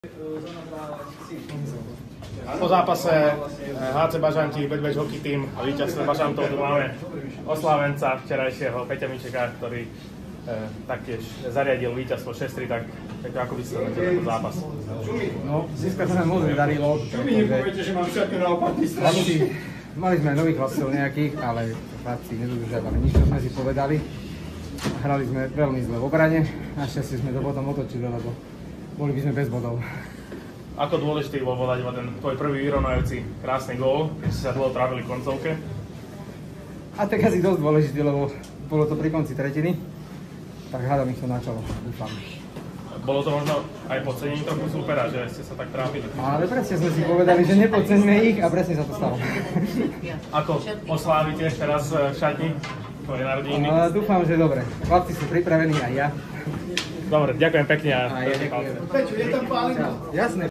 Po zápase HC Bažanti, Bad Batch Hockey Team a víťazstve Bažantov tu máme oslávenca včerajšieho Peťa Mičeka, ktorý taktiež zariadil víťazstvo 6-3, tak ako by ste to tento zápas? No, dneska sa nám moc nedarilo. Poviete, že mám všetko na opatný stranu. Mali sme nových chlapcov nejakých, ale chlapci nedodržiavali nič, čo sme si povedali. Hrali sme veľmi zle v obrane, našťastie sme to potom otočili, lebo boli by sme bez bodov. Ako dôležitý bol podať ten tvoj prvý vyrovnávajúci krásny gól, keď ste sa dlho trávili v koncovke? A tak asi dosť dôležitý, lebo bolo to pri konci tretiny, tak hádam ich to načalo, dúfam. Bolo to možno aj podcenenie trochu supera, že ste sa tak trápili? Ale presne sme si povedali, že nepodceňme ich a presne sa to stalo. Ako oslávite teraz v šatni tvoje narodeniny? Dúfam, že dobre. Chlapci sú pripravení aj ja. Dobre, ďakujem pekne a ja ďakujem. Peťo, je tam pálenka? Jasné.